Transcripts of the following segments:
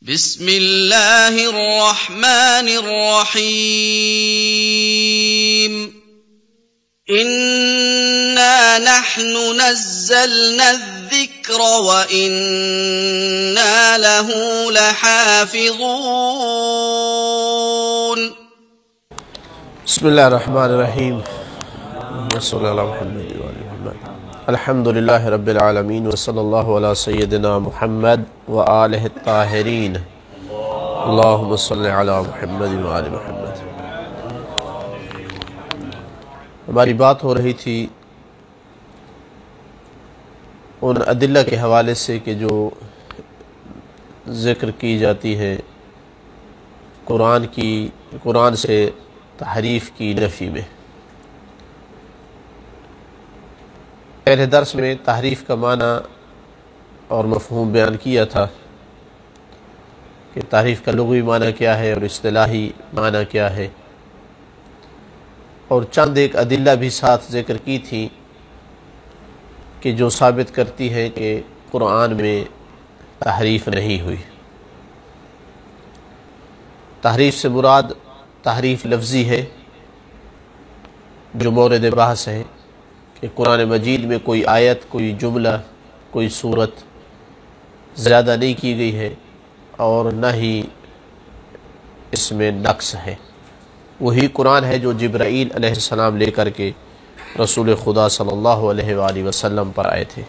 بسم اللہ الرحمن الرحیم انا نحن نزلنا الذکر وإنا له لحافظون۔ بسم اللہ الرحمن الرحیم صلی اللہ علیہ محمد الحمدللہ رب العالمین وصلی اللہ علی سیدنا محمد وآلہ الطاہرین اللہم صلی علی محمد وآل محمد۔ ہماری بات ہو رہی تھی ان ادلہ کے حوالے سے کہ جو ذکر کی جاتی ہے قرآن سے تحریف کی نفی میں۔ پہلے درس میں تحریف کا معنی اور مفہوم بیان کیا تھا کہ تحریف کا لغوی معنی کیا ہے اور اصطلاحی معنی کیا ہے، اور چند ایک ادلہ بھی ساتھ ذکر کی تھی کہ جو ثابت کرتی ہے کہ قرآن میں تحریف نہیں ہوئی۔ تحریف سے مراد تحریف لفظی ہے جو مورد بحث ہے کہ قرآن مجید میں کوئی آیت، کوئی جملہ، کوئی صورت زیادہ نہیں کی گئی ہے اور نہ ہی اس میں نقص ہے۔ وہی قرآن ہے جو جبرائیل علیہ السلام لے کر کے رسول خدا صلی اللہ علیہ وآلہ وسلم پر آئے تھے۔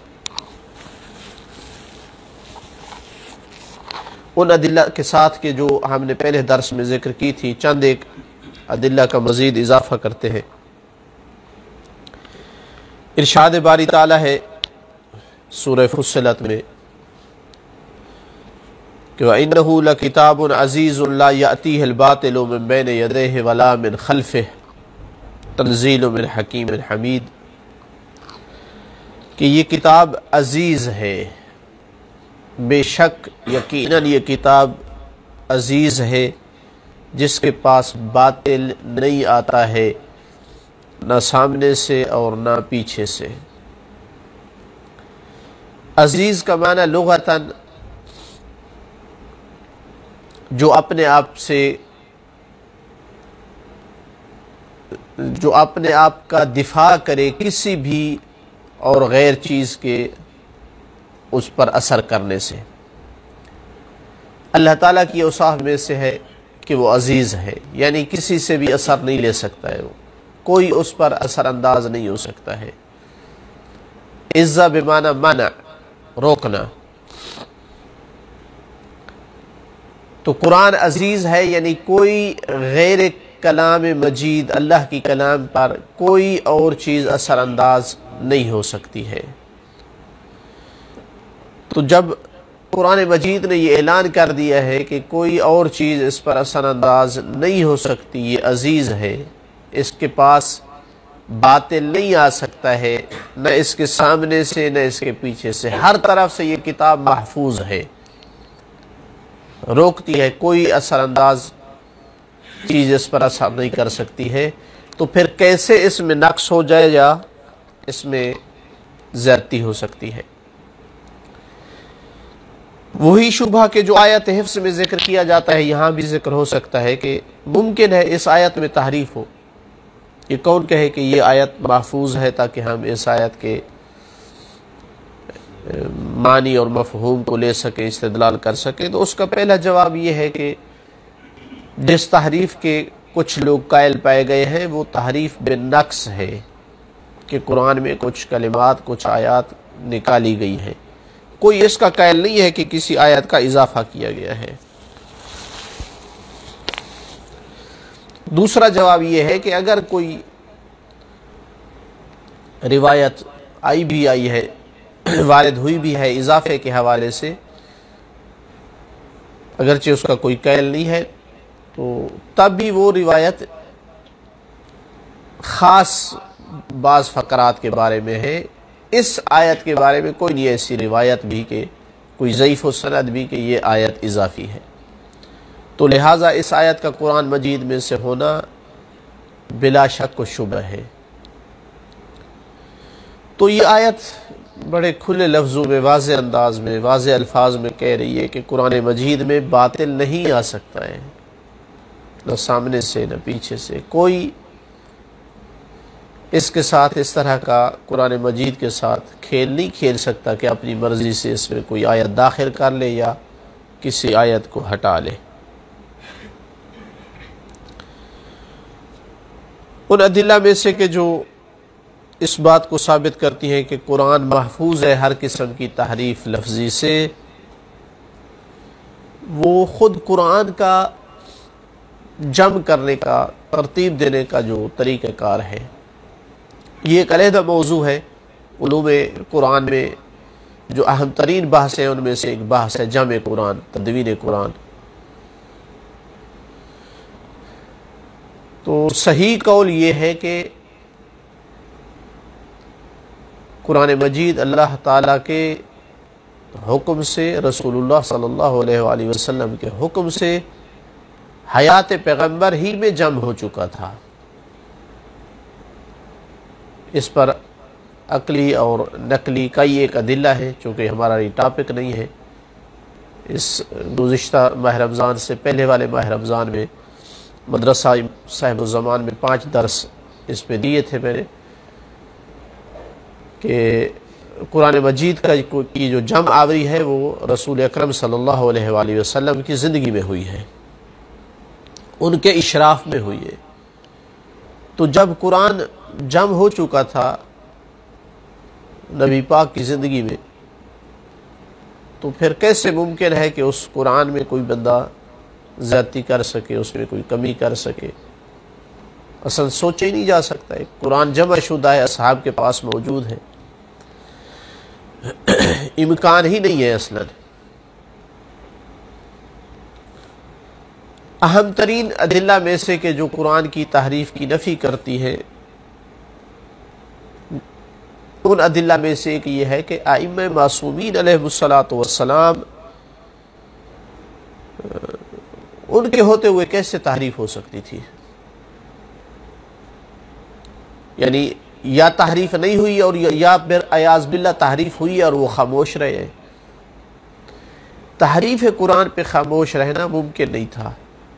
ان ادلہ کے ساتھ کہ جو ہم نے پہلے درس میں ذکر کی تھی، چند ایک ادلہ کا مزید اضافہ کرتے ہیں۔ ارشاد باری تعالیٰ ہے سورہ فصلت میں کہ وَإِنَّهُ لَكِتَابٌ عَزِيزٌ لَا يَأْتِيهِ الْبَاطِلُ مِن بَيْنِ يَدَيْهِ وَلَا مِنْ خَلْفِهِ تَنزِيلٌ مِنْ حَكِيمٍ حَمِيدٍ، کہ یہ کتاب عزیز ہے، بے شک یقیناً یہ کتاب عزیز ہے جس کے پاس باطل نہیں آتا ہے، نہ سامنے سے اور نہ پیچھے سے۔ عزیز کا معنی لغتاً جو اپنے آپ کا دفاع کرے کسی بھی اور غیر چیز کے اس پر اثر کرنے سے۔ اللہ تعالیٰ کی اوصاف میں سے ہے کہ وہ عزیز ہے، یعنی کسی سے بھی اثر نہیں لے سکتا ہے، وہ کوئی اس پر اثر انداز نہیں ہو سکتا ہے۔ عزہ بمعنی منع، روکنا۔ تو قرآن عزیز ہے، یعنی کوئی غیر کلام مجید اللہ کی کلام پر کوئی اور چیز اثر انداز نہیں ہو سکتی ہے۔ تو جب قرآن مجید نے یہ اعلان کر دیا ہے کہ کوئی اور چیز اس پر اثر انداز نہیں ہو سکتی، یہ عزیز ہے، اس کے پاس باطل نہیں آ سکتا ہے، نہ اس کے سامنے سے نہ اس کے پیچھے سے، ہر طرف سے یہ کتاب محفوظ ہے، روکتی ہے، کوئی اثر انداز چیز اس پر اثر نہیں کر سکتی ہے۔ تو پھر کیسے اس میں نقص ہو جائے یا اس میں زیادتی ہو سکتی ہے؟ وہی شبہ کہ جو آیت حفظ میں ذکر کیا جاتا ہے یہاں بھی ذکر ہو سکتا ہے کہ ممکن ہے اس آیت میں تحریف ہو۔ یہ کون کہے کہ یہ آیت محفوظ ہے تاکہ ہم اس آیت کے معنی اور مفہوم کو لے سکیں، استدلال کر سکیں؟ تو اس کا پہلا جواب یہ ہے کہ جس تحریف کے کچھ لوگ قائل پائے گئے ہیں وہ تحریف بالنقص ہے، کہ قرآن میں کچھ کلمات، کچھ آیات نکالی گئی ہیں، کوئی اس کا قائل نہیں ہے کہ کسی آیت کا اضافہ کیا گیا ہے۔ دوسرا جواب یہ ہے کہ اگر کوئی روایت آئی ہے، وارد ہوئی بھی ہے اضافے کے حوالے سے، اگرچہ اس کا کوئی قائل نہیں ہے، تو تب بھی وہ روایت خاص بعض فقرات کے بارے میں ہے، اس آیت کے بارے میں کوئی نہیں ایسی روایت بھی کہ کوئی ضعیف و سند بھی کہ یہ آیت اضافی ہے۔ تو لہٰذا اس آیت کا قرآن مجید میں سے ہونا بلا شک و شبہ ہے۔ تو یہ آیت بڑے کھلے لفظوں میں، واضح انداز میں، واضح الفاظ میں کہہ رہی ہے کہ قرآن مجید میں باطل نہیں آ سکتا ہے، نہ سامنے سے نہ پیچھے سے۔ کوئی اس کے ساتھ اس طرح کا قرآن مجید کے ساتھ کھیل نہیں کھیل سکتا کہ اپنی مرضی سے اس میں کوئی آیت داخل کر لے یا کسی آیت کو ہٹا لے۔ ان ادلہ میں سے کہ جو اس بات کو ثابت کرتی ہیں کہ قرآن محفوظ ہے ہر قسم کی تحریف لفظی سے، وہ خود قرآن کا جمع کرنے کا، ترتیب دینے کا جو طریقہ کار ہے، یہ ایک علیحدہ موضوع ہے۔ علوم قرآن میں جو اہم ترین بحث ہیں ان میں سے ایک بحث ہے جمع قرآن، تدوین قرآن۔ تو صحیح قول یہ ہے کہ قرآن مجید اللہ تعالیٰ کے حکم سے، رسول اللہ صلی اللہ علیہ وآلہ وسلم کے حکم سے حیات پیغمبر ہی میں جمع ہو چکا تھا۔ اس پر عقلی اور نقلی کئی ایک ادلہ ہے، چونکہ ہمارا یہ ٹاپک نہیں ہے۔ اس گزشتہ ماہ رمضان سے پہلے والے ماہ رمضان میں مدرسہ صاحب الزمان میں 5 درس اس پہ دیے تھے میں نے، کہ قرآن مجید کی جو جمع آوری ہے وہ رسول اکرم صلی اللہ علیہ وآلہ وسلم کی زندگی میں ہوئی ہے، ان کے اشراف میں ہوئی ہے۔ تو جب قرآن جمع ہو چکا تھا نبی پاک کی زندگی میں، تو پھر کیسے ممکن ہے کہ اس قرآن میں کوئی بندہ زیادتی کر سکے، اس میں کوئی کمی کر سکے؟ اصلا سوچے ہی نہیں جا سکتا ہے۔ قرآن جمع شدہ ہے، اصحاب کے پاس موجود ہے، امکان ہی نہیں ہے اصلا۔ اہم ترین ادلہ میں سے کہ جو قرآن کی تحریف کی نفی کرتی ہے، ان ادلہ میں سے ایک یہ ہے کہ ائمہ معصومین علیہ الصلاۃ والسلام ان کے ہوتے ہوئے کیسے تحریف ہو سکتی تھی؟ یعنی یا تحریف نہیں ہوئی اور یا پھر عیاذ باللہ تحریف ہوئی اور وہ خاموش رہے ہیں۔ تحریف قرآن پہ خاموش رہنا ممکن نہیں تھا۔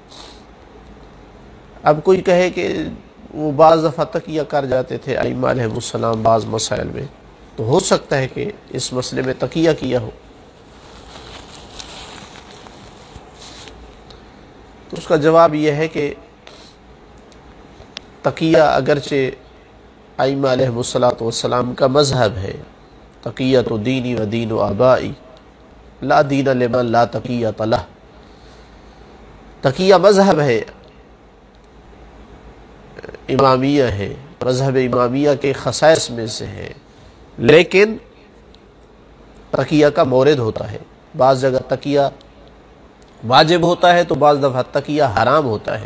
اب کوئی کہے کہ وہ بعض دفعہ تقیہ کر جاتے تھے ائمہ علیہ السلام بعض مسائل میں، تو ہو سکتا ہے کہ اس مسئلے میں تقیہ کیا ہو، تو اس کا جواب یہ ہے کہ تقیہ اگرچہ ائمہ علیہ السلام کا مذہب ہے، تقیۃ دینی و دین و آبائی لا دین لمن لا تقیۃ لہ، تقیہ مذہب ہے، امامیہ ہے، مذہب امامیہ کے خصائص میں سے ہے، لیکن تقیہ کا مورد ہوتا ہے۔ بعض جگہ تقیہ واجب ہوتا ہے تو بعض دفعہ تقیہ حرام ہوتا ہے۔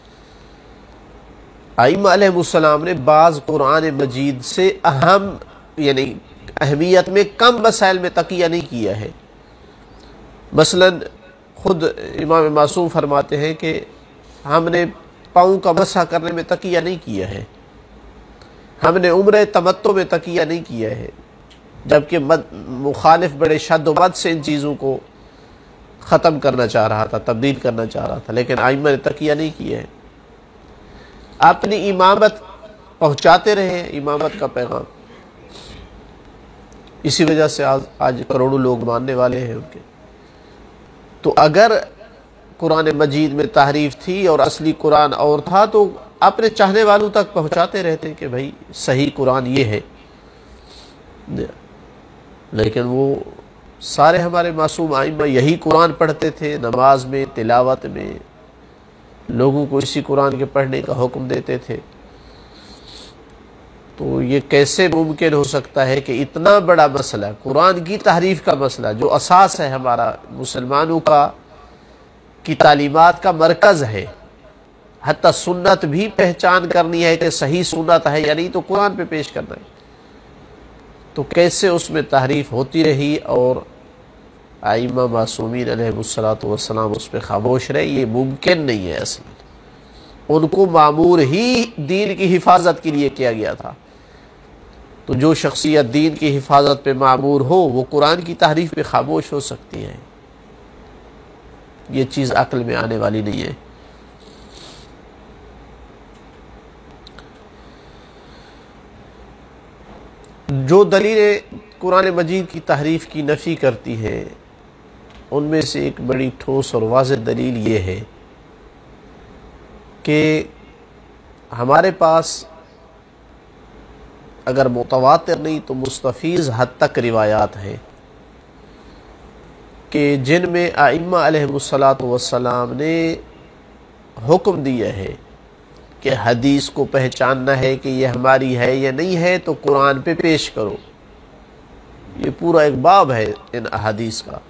ائمہ علیہ السلام نے بعض قرآن مجید سے اہم یعنی اہمیت میں کم مسائل میں تقیہ نہیں کیا ہے۔ مثلا خود امام معصوم فرماتے ہیں کہ ہم نے پاؤں کا مسح کرنے میں تقیہ نہیں کیا ہے، ہم نے عمرہ تمتع میں تقیہ نہیں کیا ہے، جبکہ مخالف بڑے شد و مد سے ان چیزوں کو ختم کرنا چاہ رہا تھا، تبدیل کرنا چاہ رہا تھا، لیکن ائمہ نے تقیہ نہیں کیا ہے۔ اپنی امامت پہنچاتے رہے، امامت کا پیغام، اسی وجہ سے آج کروڑوں لوگ ماننے والے ہیں ان کے۔ تو اگر قرآن مجید میں تحریف تھی اور اصلی قرآن اور تھا تو اپنے چاہنے والوں تک پہنچاتے رہتے کہ بھائی صحیح قرآن یہ ہے، لیکن وہ سارے ہمارے معصوم ائمہ یہی قرآن پڑھتے تھے، نماز میں، تلاوت میں لوگوں کو اسی قرآن کے پڑھنے کا حکم دیتے تھے۔ تو یہ کیسے ممکن ہو سکتا ہے کہ اتنا بڑا مسئلہ، قرآن کی تحریف کا مسئلہ جو اساس ہے ہمارا مسلمانوں کی تعلیمات کا مرکز ہے، حتیٰ سنت بھی پہچان کرنی ہے کہ صحیح سنت ہے یا نہیں تو قرآن پہ پیش کرنا ہے، تو کیسے اس میں تحریف ہوتی رہی اور ائمہ معصومین علیہ السلام اس پہ خاموش رہے؟ یہ ممکن نہیں ہے۔ اصلا ان کو مامور ہی دین کی حفاظت کے لیے کیا گیا تھا، تو جو شخصیت دین کی حفاظت پہ معمور ہو وہ قرآن کی تحریف پہ خاموش ہو سکتی ہے، یہ چیز عقل میں آنے والی نہیں ہے۔ جو دلیلیں قرآن مجید کی تحریف کی نفی کرتی ہیں ان میں سے ایک بڑی ٹھوس اور واضح دلیل یہ ہے کہ ہمارے پاس اگر متواتر نہیں تو مستفیض حد تک روایات ہیں کہ جن میں ائمہ علیہم الصلاۃ نے حکم دیا ہے کہ حدیث کو پہچاننا ہے کہ یہ ہماری ہے یا نہیں ہے تو قرآن پہ پیش کرو۔ یہ پورا ایک باب ہے ان احادیث کا۔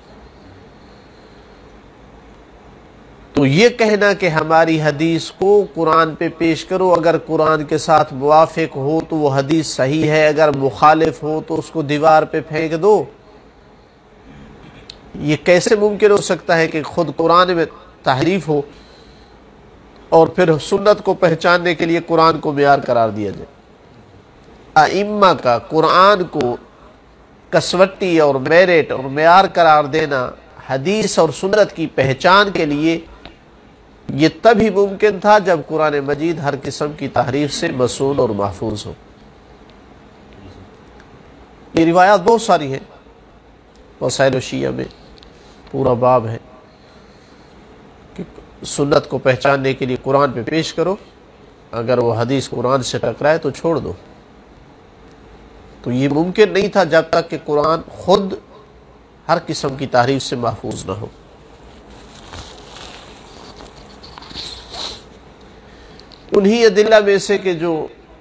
تو یہ کہنا کہ ہماری حدیث کو قرآن پہ پیش کرو، اگر قرآن کے ساتھ موافق ہو تو وہ حدیث صحیح ہے، اگر مخالف ہو تو اس کو دیوار پہ پھینک دو، یہ کیسے ممکن ہو سکتا ہے کہ خود قرآن میں تحریف ہو اور پھر سنت کو پہچاننے کے لیے قرآن کو معیار قرار دیا جائے؟ ائمہ کا قرآن کو کسوٹی اور میرٹ اور معیار قرار دینا حدیث اور سنت کی پہچان کے لیے یہ تب ہی ممکن تھا جب قرآن مجید ہر قسم کی تحریف سے مصون اور محفوظ ہو۔ یہ روایات بہت ساری ہیں، وسائل الشیعہ میں پورا باب ہے کہ سنت کو پہچاننے کے لیے قرآن پہ پیش کرو، اگر وہ حدیث قرآن سے ٹکرائے تو چھوڑ دو۔ تو یہ ممکن نہیں تھا جب تک کہ قرآن خود ہر قسم کی تحریف سے محفوظ نہ ہو۔ انہی ادلہ میں سے کہ جو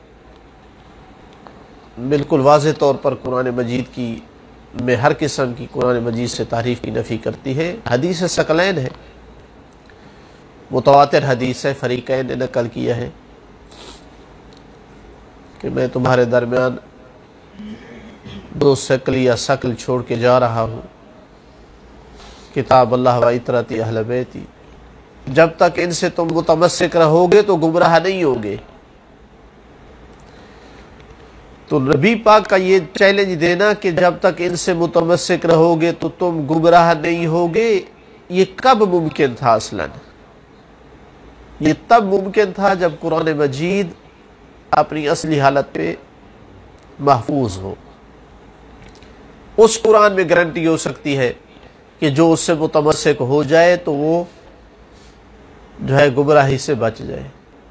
بالکل واضح طور پر قرآن مجید کی میں ہر قسم کی قرآن مجید سے تحریف کی نفی کرتی ہے، حدیث ثقلین ہے، متواتر حدیث ہے، فریقین نے نقل کیا ہے کہ میں تمہارے درمیان دو ثقل یا ثقل چھوڑ کے جا رہا ہوں، کتاب اللہ و عطرتی اہل بیتی، جب تک ان سے تم متمسک رہو گے تو گمراہ نہیں ہوگے۔ تو نبی پاک کا یہ چیلنج دینا کہ جب تک ان سے متمسک رہو گے تو تم گمراہ نہیں ہوگے، یہ کب ممکن تھا؟ اصلاً یہ تب ممکن تھا جب قرآن مجید اپنی اصلی حالت پہ محفوظ ہو۔ اس قرآن میں گارنٹی ہو سکتی ہے کہ جو اس سے متمسک ہو جائے تو وہ جو ہے گمراہی سے بچ جائے۔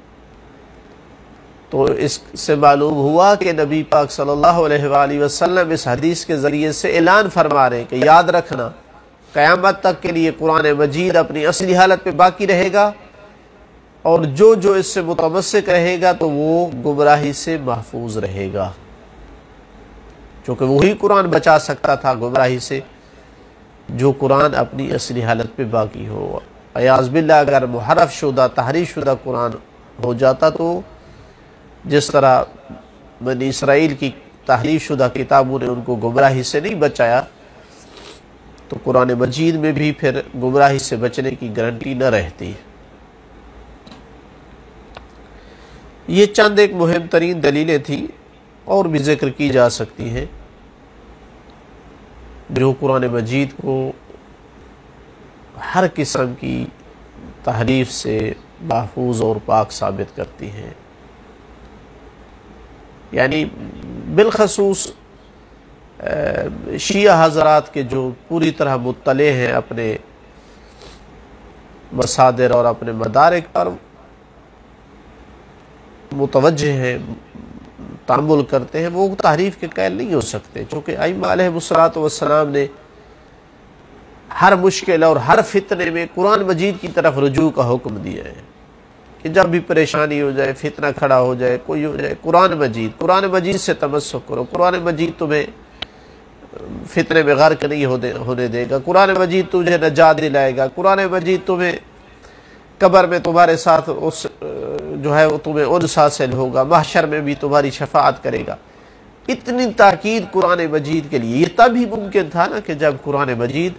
تو اس سے معلوم ہوا کہ نبی پاک صلی اللہ علیہ وآلہ وسلم اس حدیث کے ذریعے سے اعلان فرما رہے ہیں کہ یاد رکھنا قیامت تک کے لیے قرآن مجید اپنی اصلی حالت پہ باقی رہے گا، اور جو اس سے متمسک رہے گا تو وہ گمراہی سے محفوظ رہے گا، چونکہ وہی قرآن بچا سکتا تھا گمراہی سے جو قرآن اپنی اصلی حالت پہ باقی ہو۔ عیاذ باللہ اگر محرف شدہ تحریف شدہ قرآن ہو جاتا تو جس طرح بنی اسرائیل کی تحریف شدہ کتابوں نے ان کو گمراہی سے نہیں بچایا، تو قرآن مجید میں بھی پھر گمراہی سے بچنے کی گارنٹی نہ رہتی۔ یہ چند ایک مہم ترین دلیلیں تھیں، اور بھی ذکر کی جا سکتی ہیں جو قرآن مجید کو ہر قسم کی تحریف سے محفوظ اور پاک ثابت کرتی ہیں۔ یعنی بالخصوص شیعہ حضرات کے جو پوری طرح مطلع ہیں اپنے مصادر اور اپنے مدارک پر متوجہ ہیں، تعامل کرتے ہیں، وہ تحریف کے قائل نہیں ہو سکتے، چونکہ ائمہ علیہ السلام نے ہر مشکل اور ہر فتنے میں قرآن مجید کی طرف رجوع کا حکم دیا ہے کہ جب بھی پریشانی ہو جائے، فتنہ کھڑا ہو جائے، کوئی ہو جائے، قرآن مجید سے تمسک کرو، قرآن مجید تمہیں فتنے میں غرق نہیں ہونے دے گا، قرآن مجید تجھے نجات دلائے گا، قرآن مجید تمہیں قبر میں تمہارے ساتھ اس جو ہے وہ تمہیں انس حاصل ہوگا، محشر میں بھی تمہاری شفاعت کرے گا۔ اتنی تاکید قرآن مجید کے لیے، یہ تب ہی ممکن تھا نا کہ جب قرآن مجید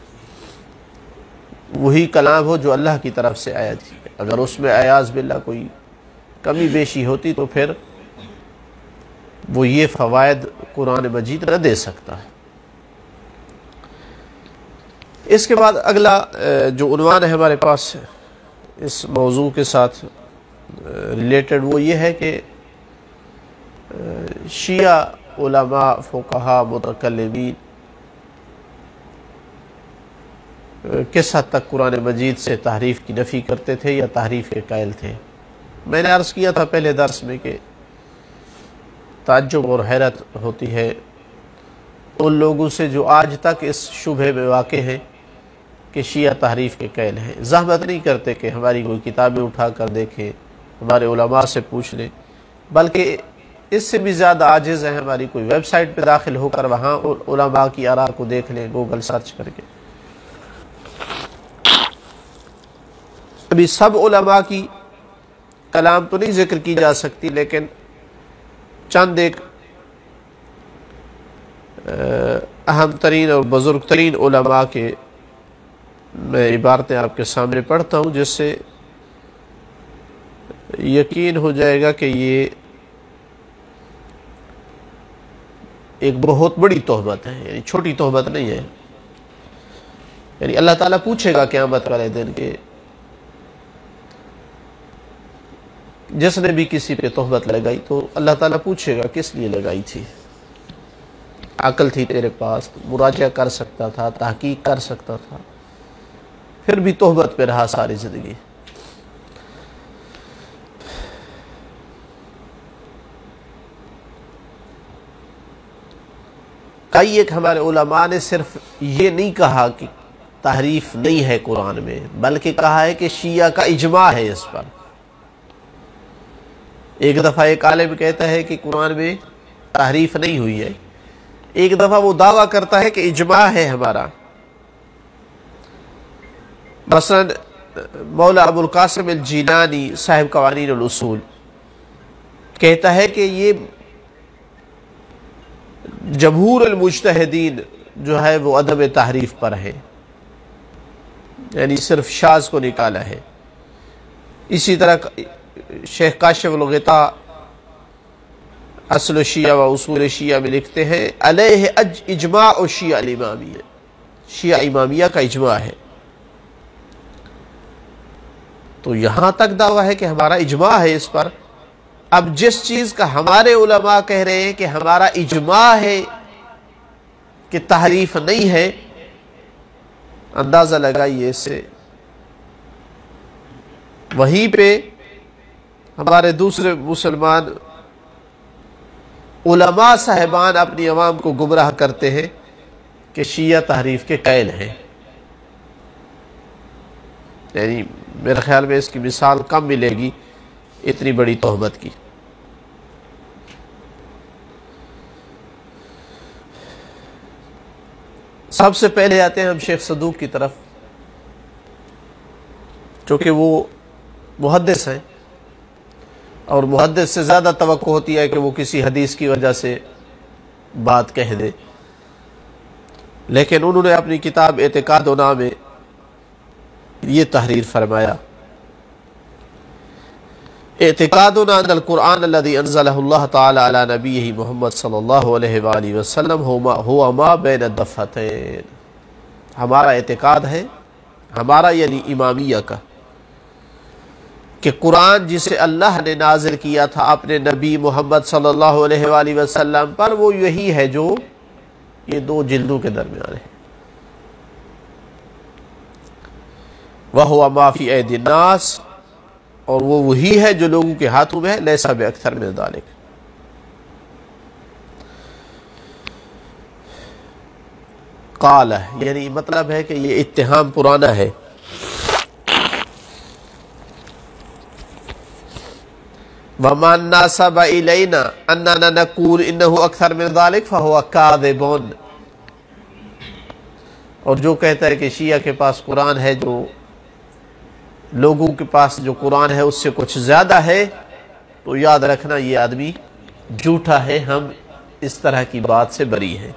وہی کلام ہو جو اللہ کی طرف سے آیا تھی۔ اگر اس میں اعاذ باللہ کوئی کمی بیشی ہوتی تو پھر وہ یہ فوائد قرآن مجید نہ دے سکتا ہے۔ اس کے بعد اگلا جو عنوان ہے ہمارے پاس اس موضوع کے ساتھ ریلیٹڈ، وہ یہ ہے کہ شیعہ علماء، فقہاء، متکلمین کس حد تک قرآن مجید سے تحریف کی نفی کرتے تھے یا تحریف کے قائل تھے۔ میں نے عرض کیا تھا پہلے درس میں کہ تعجب اور حیرت ہوتی ہے ان لوگوں سے جو آج تک اس شبہے میں واقع ہیں کہ شیعہ تحریف کے قائل ہیں۔ زحمت نہیں کرتے کہ ہماری کوئی کتابیں اٹھا کر دیکھیں، ہمارے علماء سے پوچھ لیں، بلکہ اس سے بھی زیادہ عاجز ہیں ہماری کوئی ویب سائٹ پہ داخل ہو کر وہاں علماء کی آراء کو دیکھ لیں، گوگل سرچ کر کے۔ ابھی سب علماء کی کلام تو نہیں ذکر کی جا سکتی، لیکن چند ایک اہم ترین اور بزرگ ترین علماء کے میں عبارتیں آپ کے سامنے پڑھتا ہوں، جس سے یقین ہو جائے گا کہ یہ ایک بہت بڑی تہمت ہے، یعنی چھوٹی تہمت نہیں ہے۔ یعنی اللہ تعالیٰ پوچھے گا قیامت والے دن کہ جس نے بھی کسی پہ تہمت لگائی تو اللہ تعالیٰ پوچھے گا کس لیے لگائی تھی؟ عقل تھی تیرے پاس، مراجعہ کر سکتا تھا، تحقیق کر سکتا تھا، پھر بھی تہمت پہ رہا ساری زندگی۔ کئی ایک ہمارے علماء نے صرف یہ نہیں کہا کہ تحریف نہیں ہے قرآن میں، بلکہ کہا ہے کہ شیعہ کا اجماع ہے اس پر۔ ایک دفعہ ایک عالم کہتا ہے کہ قرآن میں تحریف نہیں ہوئی ہے، ایک دفعہ وہ دعویٰ کرتا ہے کہ اجماع ہے ہمارا۔ مثلا مولا ابو القاسم الجیلانی صاحب قوانین الاصول کہتا ہے کہ یہ جمہور المجتہدین جو ہے وہ عدم تحریف پر ہے، یعنی صرف شاذ کو نکالا ہے۔ اسی طرح شیخ کاشف الغطاء اصل شیعہ و اصول شیعہ میں لکھتے ہیں علیہ اجماع شیعہ الامامیہ، شیعہ امامیہ کا اجماع ہے۔ تو یہاں تک دعویٰ ہے کہ ہمارا اجماع ہے اس پر۔ اب جس چیز کا ہمارے علماء کہہ رہے ہیں کہ ہمارا اجماع ہے کہ تحریف نہیں ہے، اندازہ لگائیے اس سے۔ وہیں پہ ہمارے دوسرے مسلمان علماء صاحبان اپنی عوام کو گمراہ کرتے ہیں کہ شیعہ تحریف کے قائل ہیں۔ یعنی میرے خیال میں اس کی مثال کم ملے گی اتنی بڑی تہمت کی۔ سب سے پہلے آتے ہیں ہم شیخ صدوق کی طرف، چونکہ وہ محدث ہیں اور محدث سے زیادہ توقع ہوتی ہے کہ وہ کسی حدیث کی وجہ سے بات کہہ دے، لیکن انہوں نے اپنی کتاب اعتقادنا میں یہ تحریر فرمایا: اعتقادنا ان القرآن الذي انزلہ اللہ تعالی علی نبیہ محمد صلی اللہ علیہ وآلہ وسلم ہوا ما بین الدفتین۔ ہمارا اعتقاد ہے، ہمارا یعنی امامیہ کا، کہ قرآن جسے اللہ نے نازل کیا تھا اپنے نبی محمد صلی اللہ علیہ وآلہ وسلم پر، وہ یہی ہے جو یہ دو جلدوں کے درمیان ہے۔ وَهُوَ مَا فِي أَيْدِي النَّاسِ، اور وہ وہی ہے جو لوگوں کے ہاتھوں میں ہے، لَيْسَ بِأَكْثَرَ مِنْ ذَلِكَ۔ قال، یعنی مطلب ہے کہ یہ اتہام پرانا ہے۔ وَمَنْ نَسَبَ إِلَيْنَا أَنَّنَا نَقُولُ إِنَّهُ أَكْثَرُ مِنْ ذَلِكَ فَهُوَ كَاذِبٌ، اور جو کہتا ہے کہ شیعہ کے پاس قرآن ہے، جو لوگوں کے پاس جو قرآن ہے اس سے کچھ زیادہ ہے، تو یاد رکھنا یہ آدمی جھوٹا ہے، ہم اس طرح کی بات سے بری ہیں۔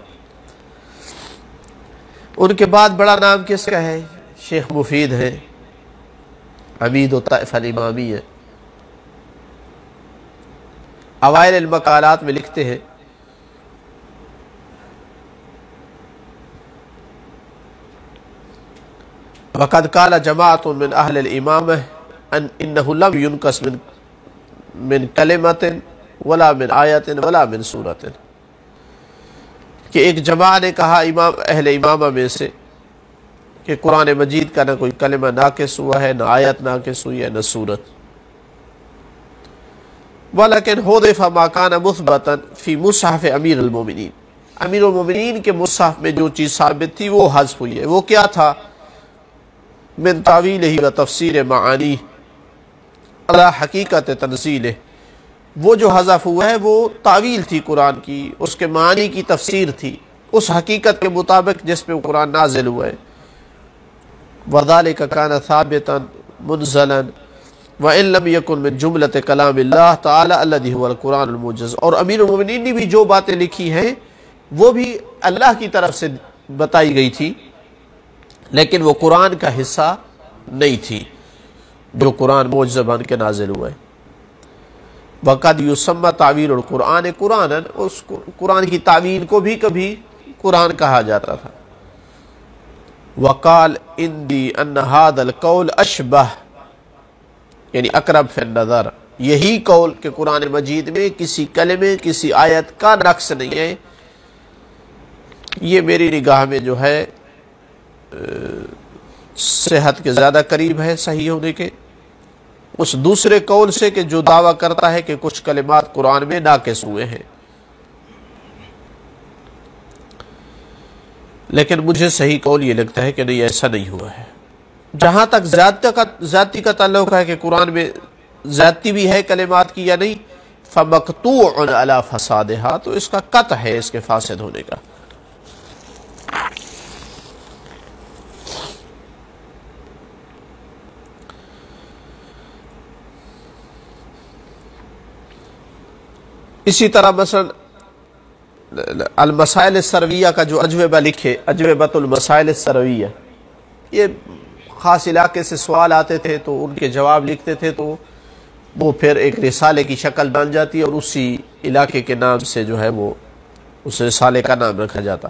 ان کے بعد بڑا نام کس کا ہے؟ شیخ مفید ہے، عمید الطائفہ الامامیہ۔ اوائل المقالات میں لکھتے ہیں وَقَدْ قَالَ جَمَاعَةٌ مِّنْ أَهْلِ الْإِمَامَةِ إِنَّهُ لَمْ يُنْقَصْ مِنْ كَلِمَةٍ وَلَا مِنْ آيَةٍ وَلَا مِنْ سُورَةٍ کہ ایک جماعت نے کہا اہل امامہ میں سے کہ قرآن مجید کا نہ کوئی کلمہ ناقص ہوا ہے، نہ آیت ناقص ہوئی ہے، نہ سورت۔ وَلَكِنْ حُذِفَ مَا كَانَ مُثْبَتًا فِي مُصْحَفِ امیر المومنین، امیر المومنین کے مصحف میں جو چیز ثابت تھی وہ حذف ہوئی ہے۔ وہ کیا تھا؟ من تعویلہ و تفسیر معانی علی حقیقت تنزیلہ، وہ جو حذف ہوا ہے وہ تعویل تھی قرآن کی، اس کے معنی کی تفسیر تھی اس حقیقت کے مطابق جس پہ قرآن نازل ہوا ہے۔ وَذَلِكَ كَانَ ثَابِتًا مُنزَلًا وَإِن لَمْ يَكُنْ مِنْ جُمْلَةِ كَلَامِ اللَّهِ تَعَالَى الَّذِي هُوَ الْقُرْآنُ الْمُعْجَزُ، اور امیر المومنین نے بھی جو باتیں لکھی ہیں وہ بھی اللہ کی طرف سے بتائی گئی تھی، لیکن وہ قرآن کا حصہ نہیں تھی جو قرآن معجزہ بن کے نازل ہوا ہے۔ وَقَدْ يُسَمَّى تَعْوِيلُ الْقُرْآنِ قُرْآنًا، اس قرآن کی تعویل کو بھی کبھی قرآن کہا جاتا تھا۔ وَقَالْ اِنْدِي أَنَّ هَذَا الْقَوْلَ أَشْبَهُ، یعنی اقرب فی النظر، یہی قول کہ قرآن مجید میں کسی کلمے کسی آیت کا نقص نہیں ہے، یہ میری نگاہ میں جو ہے صحت کے زیادہ قریب ہے صحیح ہونے کے، اس دوسرے قول سے کہ جو دعویٰ کرتا ہے کہ کچھ کلمات قرآن میں ناقص ہوئے ہیں۔ لیکن مجھے صحیح قول یہ لگتا ہے کہ نہیں، ایسا نہیں ہوا ہے۔ جہاں تک ذاتی کا تعلق ہے کہ قرآن میں ذاتی بھی ہے کلمات کی یا نہیں، فَمَقْطُوعٌ عَلَى فَسَادِهَا، تو اس کا قطع ہے اس کے فاسد ہونے کا۔ اسی طرح مثلا المسائل السرویہ کا جو اجوبہ لکھے، اجوبۃ المسائل السرویہ، یہ خاص علاقے سے سوال آتے تھے تو ان کے جواب لکھتے تھے، تو وہ پھر ایک رسالے کی شکل بن جاتی اور اسی علاقے کے نام سے جو ہے وہ اس رسالے کا نام رکھا جاتا۔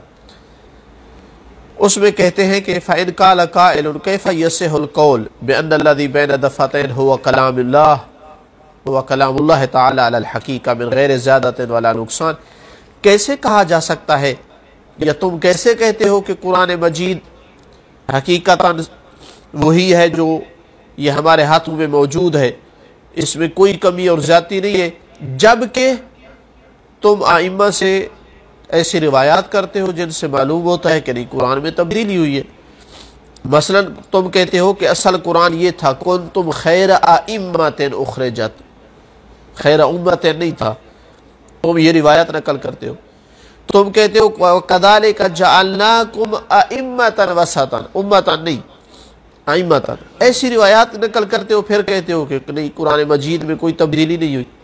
اس میں کہتے ہیں کہ فَإِنْ قَالَ قَائِلٌ كَيْفَ يَصِحُ الْقَوْلُ بِأَنَّ الَّذِي بَيْنَ دَفَّتَيْنِ هُوَ كَلَامُ اللَّهِ وَكَلَامُ اللَّهِ تَعَالَى عَلَى الْحَقِيقَةِ مِنْ غَيْرِ زِيَادَةٍ وَلَا نُقْصَانٍ، کیسے کہا جا سکتا ہے یا تم کیسے کہتے ہو کہ قرآن مجید حقیقتاً وہی ہے جو یہ ہمارے ہاتھوں میں موجود ہے، اس میں کوئی کمی اور زیادتی نہیں ہے، جبکہ تم ائمہ سے ایسی روایات کرتے ہو جن سے معلوم ہوتا ہے کہ نہیں قرآن میں تبدیلی ہوئی ہے۔ مثلا تم کہتے ہو کہ اصل قرآن یہ تھا کنتم خیر ائمۃ اخرجت، خیر امت نہیں تھا، تم یہ روایت نقل کرتے ہو۔ تم کہتے ہو کذالک جعلناکم ائمۃ وسطا، امتا نہیں ائمتا، ایسی روایات نقل کرتے ہو، پھر کہتے ہو کہ نہیں قرآن مجید میں کوئی تبدیلی نہیں ہوئی۔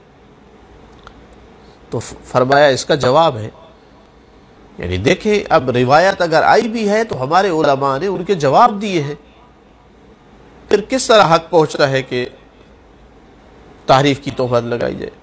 تو فرمایا اس کا جواب ہے، یعنی دیکھیں اب روایت اگر آئی بھی ہے تو ہمارے علماء نے ان کے جواب دیے ہیں، پھر کس طرح حق پہنچتا ہے کہ تحریف کی تہمت لگائی جائے۔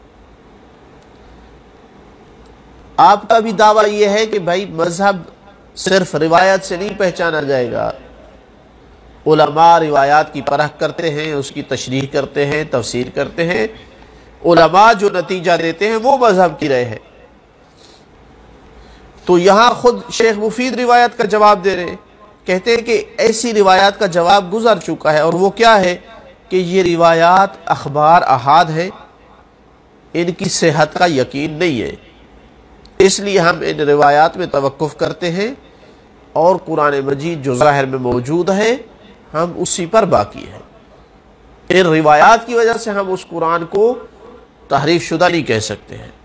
آپ کا بھی دعویٰ یہ ہے کہ بھائی مذہب صرف روایت سے نہیں پہچانا جائے گا، علماء روایات کی پرکھ کرتے ہیں، اس کی تشریح کرتے ہیں، تفسیر کرتے ہیں، علماء جو نتیجہ دیتے ہیں وہ مذہب کی رائے ہے۔ تو یہاں خود شیخ مفید روایت کا جواب دے رہے ہیں، کہتے ہیں کہ ایسی روایات کا جواب گزر چکا ہے، اور وہ کیا ہے کہ یہ روایات اخبار احاد ہے، ان کی صحت کا یقین نہیں ہے، اس لیے ہم ان روایات میں توقف کرتے ہیں، اور قرآن مجید جو ظاہر میں موجود ہے ہم اسی پر باقی ہیں۔ ان روایات کی وجہ سے ہم اس قرآن کو تحریف شدہ نہیں کہہ سکتے ہیں۔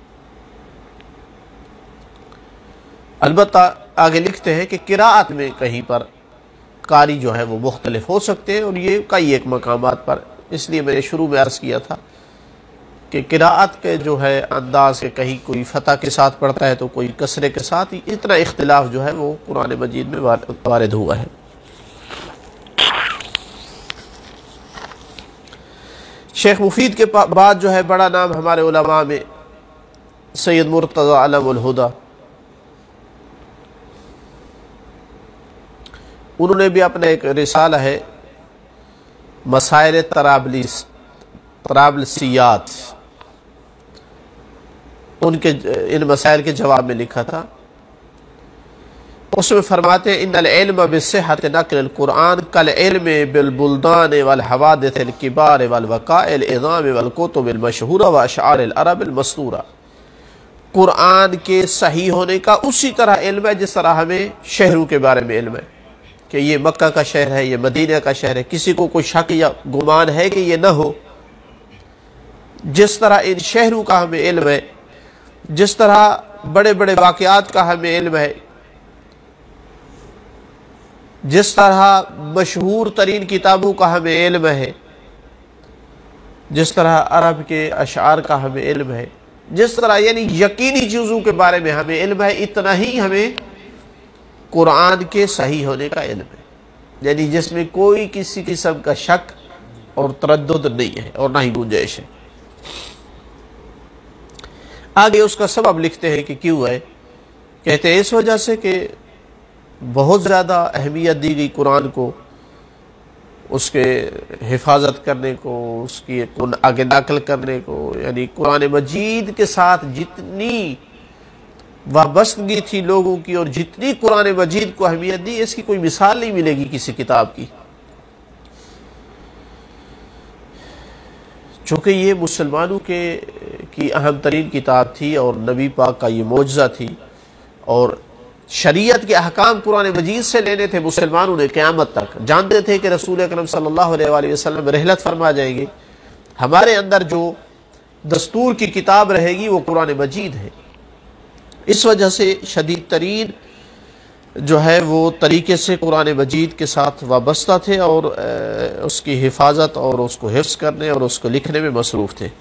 البتہ آگے لکھتے ہیں کہ قراءت میں کہیں پر قاری جو ہے وہ مختلف ہو سکتے ہیں، اور یہ کئی ایک مقامات پر، اس لیے میں نے شروع میں عرض کیا تھا کہ قراءت کے جو ہے انداز کے کہیں کوئی فتح کے ساتھ پڑھتا ہے تو کوئی کسرے کے ساتھ، اتنا اختلاف جو ہے وہ قرآن مجید میں وارد ہوا ہے۔ شیخ مفید کے بعد جو ہے بڑا نام ہمارے علماء میں سید مرتضی علم الہدا، انہوں نے بھی اپنا ایک رسالہ ہے مسائل طرابلسیات، ان مسائل کے جواب میں لکھا تھا. اس میں فرماتے ہیں ان العلم بصحت نقل القرآن کالعلم بالبلدان والحوادث الکبار والوقائع العظام والکتب المشہورہ واشعار العرب المستورہ. قرآن کے صحیح ہونے کا اسی طرح علم ہے جس طرح ہمیں شہروں کے بارے میں علم ہے کہ یہ مکہ کا شہر ہے، یہ مدینہ کا شہر ہے. کسی کو کوئی شک یا گمان ہے کہ یہ نہ ہو، جس طرح ان شہروں کا ہمیں علم ہے، جس طرح بڑے بڑے واقعات کا ہمیں علم ہے، جس طرح مشہور ترین کتابوں کا ہمیں علم ہے، جس طرح عرب کے اشعار کا ہمیں علم ہے، جس طرح یعنی یقینی چیزوں کے بارے میں ہمیں علم ہے، اتنا ہی ہمیں قرآن کے صحیح ہونے کا علم ہے، یعنی جس میں کوئی کسی قسم کا شک اور تردد نہیں ہے اور نہ ہی گنجائش ہے. آگے اس کا سبب لکھتے ہیں کہ کیوں ہے. کہتے ہیں اس وجہ سے کہ بہت زیادہ اہمیت دی گئی قرآن کو، اس کے حفاظت کرنے کو، اس کی آگے نقل کرنے کو، یعنی قرآن مجید کے ساتھ جتنی وابستگی تھی لوگوں کی اور جتنی قرآن مجید کو اہمیت دی، اس کی کوئی مثال نہیں ملے گی کسی کتاب کی. چونکہ یہ مسلمانوں کی اہم ترین کتاب تھی اور نبی پاک کا یہ معجزہ تھی، اور شریعت کے احکام قرآن مجید سے لینے تھے. مسلمانوں نے قیامت تک جانتے تھے کہ رسول اکرم صلی اللہ علیہ وآلہ وسلم رحلت فرما جائیں گے، ہمارے اندر جو دستور کی کتاب رہے گی وہ قرآن مجید ہے. اس وجہ سے شدید ترین جو ہے وہ طریقے سے قرآن مجید کے ساتھ وابستہ تھے اور اس کی حفاظت اور اس کو حفظ کرنے اور اس کو لکھنے میں مصروف تھے.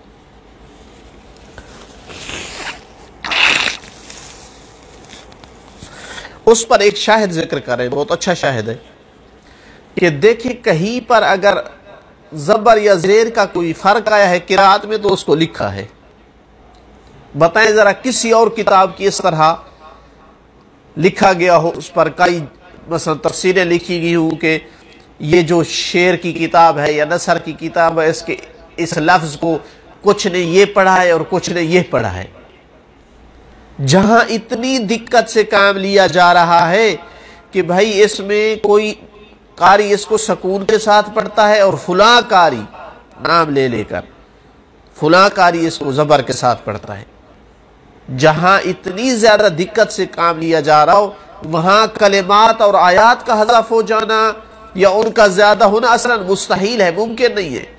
اس پر ایک شاہد ذکر کریں، بہت اچھا شاہد ہے کہ دیکھیں کہیں پر اگر زبر یا زیر کا کوئی فرق آیا ہے قرات میں تو اس کو لکھا ہے. بتائیں ذرا کسی اور کتاب کی اس طرح لکھا گیا ہو، اس پر کئی مثلا تفسیریں لکھی گئی ہوں کہ یہ جو شعر کی کتاب ہے یا نثر کی کتاب ہے، اس لفظ کو کچھ نے یہ پڑھا ہے اور کچھ نے یہ پڑھا ہے. جہاں اتنی دقت سے کام لیا جا رہا ہے کہ بھائی اس میں کوئی قاری اس کو سکون کے ساتھ پڑھتا ہے اور فلاں قاری نام لے لے کر فلاں قاری اس کو زبر کے ساتھ پڑھتا ہے. جہاں اتنی زیادہ دقت سے کام لیا جا رہا ہو وہاں کلمات اور آیات کا حذف ہو جانا یا ان کا زیادہ ہونا اصلا مستحیل ہے، ممکن نہیں ہے.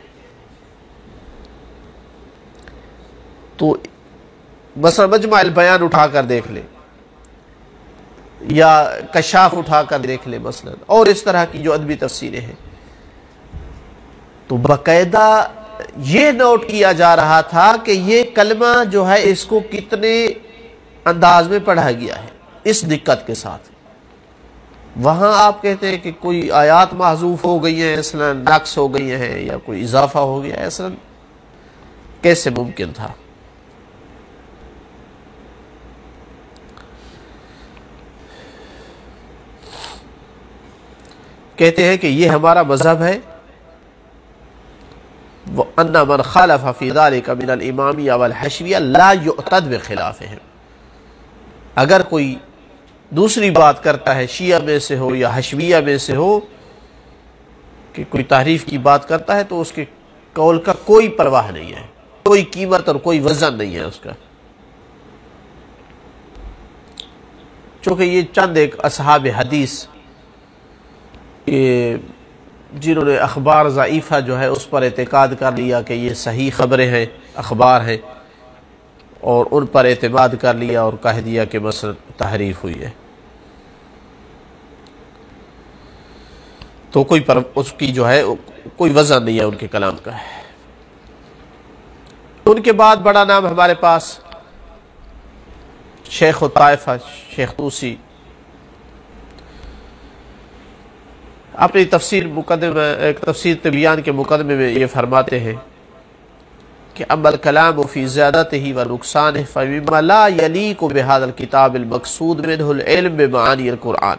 تو مثلا مجمع البیان اٹھا کر دیکھ لیں یا کشاف اٹھا کر دیکھ لیں مثلا، اور اس طرح کی جو ادبی تفسیریں ہیں، تو باقاعدہ یہ نوٹ کیا جا رہا تھا کہ یہ کلمہ جو ہے اس کو کتنے انداز میں پڑھا گیا ہے اس دقت کے ساتھ. وہاں آپ کہتے ہیں کہ کوئی آیات محذوف ہو گئی ہیں، اصلا نقص ہو گئی ہیں یا کوئی اضافہ ہو گیا ہے، اصلا کیسے ممکن تھا؟ کہتے ہیں کہ یہ ہمارا مذہب ہے، وَأَنَّ مَنْ خَالَفَ فِي ذَلِكَ مِنَ الْإِمَامِيَّةِ وَالْحَشْوِيَّةِ لَا يُعْتَدْ بِخِلَافِهِمْ. اگر کوئی دوسری بات کرتا ہے شیعہ میں سے ہو یا حشویہ میں سے ہو کہ کوئی تحریف کی بات کرتا ہے تو اس کے قول کا کوئی پرواہ نہیں ہے، کوئی قیمت اور کوئی وزن نہیں ہے اس کا. چونکہ یہ چند ایک اصحاب حدیث جنہوں نے اخبار ضعیفہ جو ہے اس پر اعتقاد کر لیا کہ یہ صحیح خبریں ہیں، اخبار ہیں، اور ان پر اعتماد کر لیا اور کہہ دیا کہ مثلا تحریف ہوئی ہے، تو اس کی جو ہے کوئی وزن نہیں ہے ان کے کلام کا. ان کے بعد بڑا نام ہمارے پاس شیخ الطائفہ شیخ طوسی اپنی تفسیر تبیان کے مقدمے میں یہ فرماتے ہیں کہ اما الکلام فی زیادتہ و نقصانہ فمما لا یلیق بہذا الکتاب المقصود منہ العلم بمعانی القرآن،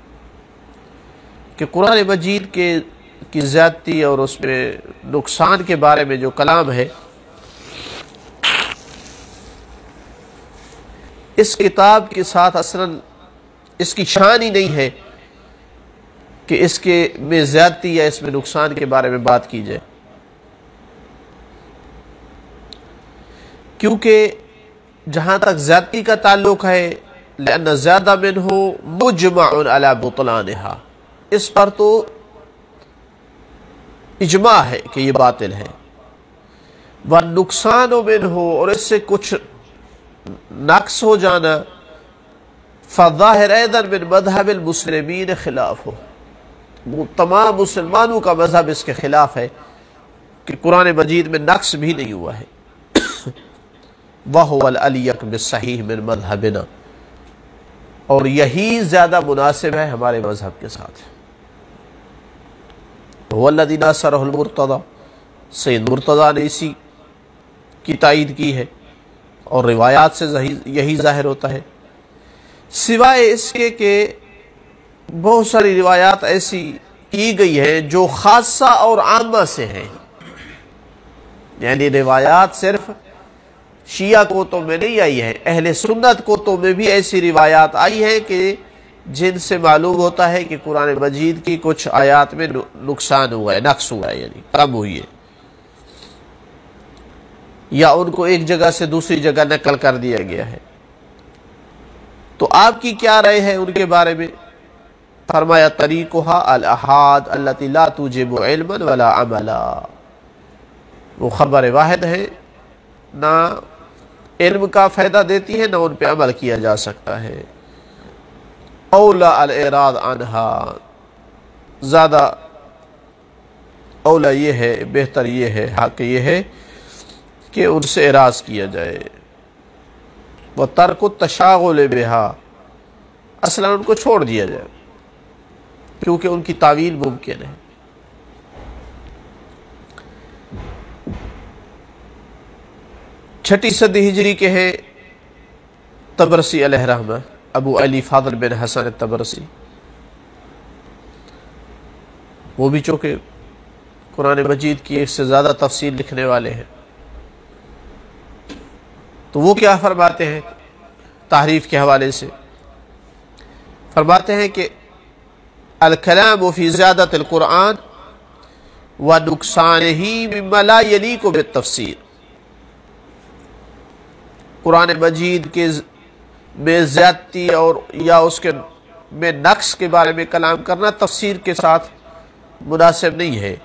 کہ قرآن مجید کی زیادتی اور اس میں نقصان کے بارے میں جو کلام ہے، اس کتاب کے ساتھ اصلاً اس کی شان ہی نہیں ہے کہ اس کے میں زیادتی یا اس میں نقصان کے بارے میں بات کی جائے، کیونکہ جہاں تک زیادتی کا تعلق ہے لأن زیادہ منہ مجمع علی بطلانہا، اس پر تو اجماع ہے کہ یہ باطل ہے، والنقصان منہ، اور اس سے کچھ نقص ہو جانا، فالظاہر ایضا من مذہب المسلمین خلاف ہو، وہ تمام مسلمانوں کا مذہب اس کے خلاف ہے کہ قرآن مجید میں نقص بھی نہیں ہوا ہے، وَهُوَ الْأَلْيَقُ بِالصَّحِيحِ مِنْ مَذْهَبِنَا، اور یہی زیادہ مناسب ہے ہمارے مذہب کے ساتھ۔ هُوَ الَّذِي نَاصَرَهُ الْمُرْتَضَى، سید مرتضیٰ نے اسی کی تائید کی ہے، اور روایات سے یہی ظاہر ہوتا ہے، سوائے اس کے کہ بہت ساری روایات ایسی کی گئی ہیں جو خاصہ اور عامہ سے ہیں، یعنی روایات صرف شیعہ کتب میں نہیں آئی ہے، اہل سنت کتب میں بھی ایسی روایات آئی ہیں کہ جن سے معلوم ہوتا ہے کہ قرآن مجید کی کچھ آیات میں نقصان ہوا ہے، نقص ہوا ہے، یعنی کم ہوئی ہے، یا ان کو ایک جگہ سے دوسری جگہ نقل کر دیا گیا ہے۔ تو آپ کی کیا رائے ہے ان کے بارے میں؟ فرمایا طریقها الاحاد التي لا توجب علما ولا عملا، وہ خبر واحد ہے، نہ علم کا فائدہ دیتی ہے نہ ان پہ عمل کیا جا سکتا ہے۔ اولا الاعراض عنہا، زیادہ اولا یہ ہے، بہتر یہ ہے، حق یہ ہے کہ ان سے اعراض کیا جائے، وَتَرْكُ التَّشَاغُلِ بِهَا، اصلا ان کو چھوڑ دیا جائے کیونکہ ان کی تعویل ممکن ہے۔ چھٹی صدی ہجری کے ہیں طبرسی علیہ رحمہ، ابو علی فاضل بن حسن الطبرسی، وہ بھی چونکہ قرآن مجید کی ایک سے زیادہ تفسیر لکھنے والے ہیں، تو وہ کیا فرماتے ہیں تحریف کے حوالے سے؟ فرماتے ہیں کہ الکلام فی زیادت القرآن و نقصانہ مما لا یلیق بالتفسیر، قرآن مجید کے میں زیادتی اور یا اس کے میں نقص کے بارے میں کلام کرنا تفسیر کے ساتھ مناسب نہیں ہے،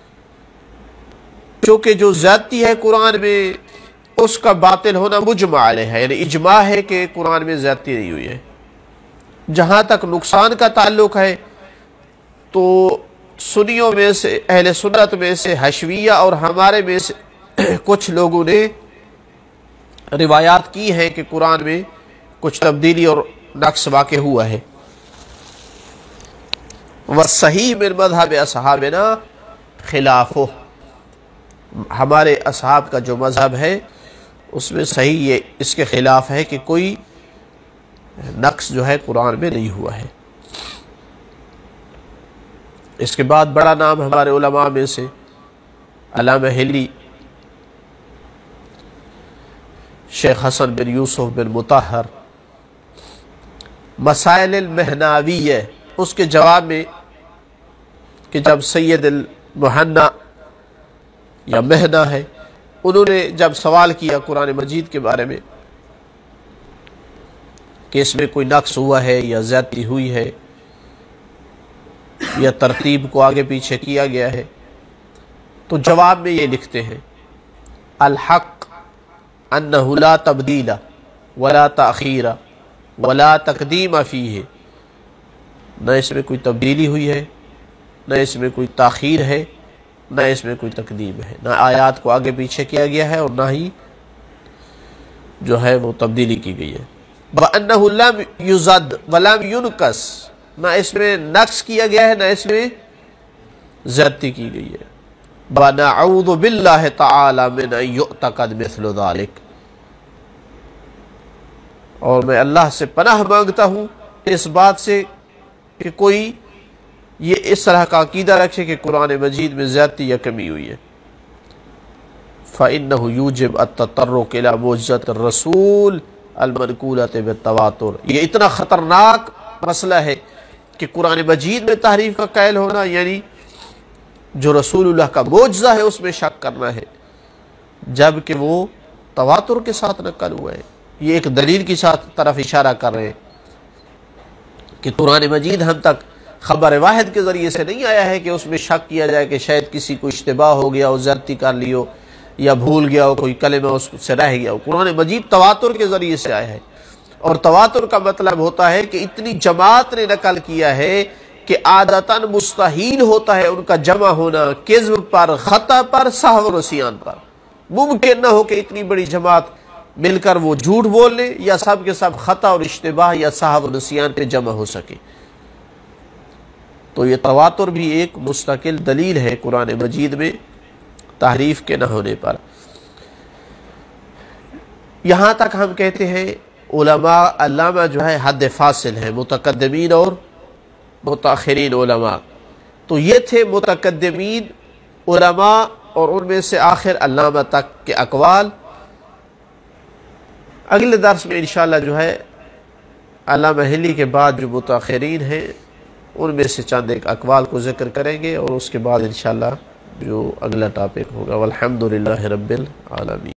چونکہ جو زیادتی ہے قرآن میں اس کا باطل ہونا مجمع علیہ ہے، یعنی اجماع ہے کہ قرآن میں زیادتی نہیں ہوئی ہے۔ جہاں تک نقصان کا تعلق ہے تو سنیوں میں سے، اہل سنت میں سے، حشویہ اور ہمارے میں سے کچھ لوگوں نے روایات کی ہیں کہ قرآن میں کچھ تبدیلی اور نقص واقع ہوا ہے۔ وَالصَّحِيحُ مِنْ مَذْهَبِ أَصْحَابِنَا خِلَافُهُ، ہمارے اصحاب کا جو مذہب ہے اس میں صحیح یہ اس کے خلاف ہے کہ کوئی نقص جو ہے قرآن میں نہیں ہوا ہے۔ اس کے بعد بڑا نام ہمارے علماء میں سے علامہ ہلی، شیخ حسن بن یوسف بن مطہر، مسائل المہناویہ، اس کے جواب میں کہ جب سید المہنا یا مہنا ہے، انہوں نے جب سوال کیا قرآن مجید کے بارے میں کہ اس میں کوئی نقص ہوا ہے یا زیادتی ہوئی ہے یا ترتیب کو آگے پیچھے کیا گیا ہے، تو جواب میں یہ لکھتے ہیں الحق انہ لا تبدیل ولا تاخیر ولا تقدیم فیہ، نہ اس میں کوئی تبدیلی ہوئی ہے، نہ اس میں کوئی تاخیر ہے، نہ اس میں کوئی تقدیم ہے، نہ آیات کو آگے پیچھے کیا گیا ہے اور نہ ہی جو ہے وہ تبدیلی کی گئی ہے۔ وَأَنَّهُ لَمْ يُزَدْ وَلَمْ يُنْقَصْ، نہ اس میں نقص کیا گیا ہے نہ اس میں زیادتی کی گئی ہے۔ وَنَعُوذُ بِاللَّهِ تَعَالَى مِنْ أَنْ يُؤْتَقَدْ مِثْلُ ذَلِكَ، اور میں اللہ سے پناہ مانگتا ہوں اس بات سے کہ کوئی یہ اس طرح کا عقیدہ رکھے کہ قرآن مجید میں زیادتی یا کمی ہوئی ہے۔ فَإِنَّهُ يُوجِبُ التَّطَرُّقَ إِلَى مُعْجِزَةِ الرَّسُولِ الْمَنْقُولَةِ بِالتَّوَاتُرِ، یہ اتنا خطرناک مسئلہ ہے کہ قرآن مجید میں تحریف کا قائل ہونا، یعنی جو رسول اللہ کا معجزہ ہے اس میں شک کرنا ہے، جبکہ وہ تواتر کے ساتھ نقل ہوا ہے۔ یہ ایک دلیل کی طرف اشارہ کر رہے ہیں کہ قرآن مجید ہم تک خبر واحد کے ذریعے سے نہیں آیا ہے کہ اس میں شک کیا جائے کہ شاید کسی کو اشتباہ ہو گیا ہو، زیادتی کر لی ہو، یا بھول گیا ہو، کوئی کلمہ اس سے رہ گیا ہو۔ قرآن مجید تواتر کے ذریعے سے آیا ہے، اور تواتر کا مطلب ہوتا ہے کہ اتنی جماعت نے نقل کیا ہے کہ عادتاً مستحیل ہوتا ہے ان کا جمع ہونا کذب پر، خطا پر، سہو و نسیان پر۔ ممکن نہ ہو کہ اتنی بڑی جماعت مل کر وہ جھوٹ بول لے یا سب کے سب خطا اور اشتباہ یا سہو و نسیان پہ جمع ہو سکے۔ تو یہ تواتر بھی ایک مستقل دلیل ہے قرآن مجید میں تحریف کے نہ ہونے پر۔ یہاں تک ہم کہتے ہیں علماء علامہ جو ہے حد فاصل ہیں، متقدمین اور متاخرین علماء۔ تو یہ تھے متقدمین علماء اور ان میں سے آخر علامہ تک کے اقوال۔ اگلے درس میں انشاءاللہ جو ہے علامہ حلی کے بعد جو متاخرین ہیں ان میں سے چند ایک اقوال کو ذکر کریں گے، اور اس کے بعد انشاءاللہ جو اگلا ٹاپک ہوگا۔ والحمدللہ رب العالمین۔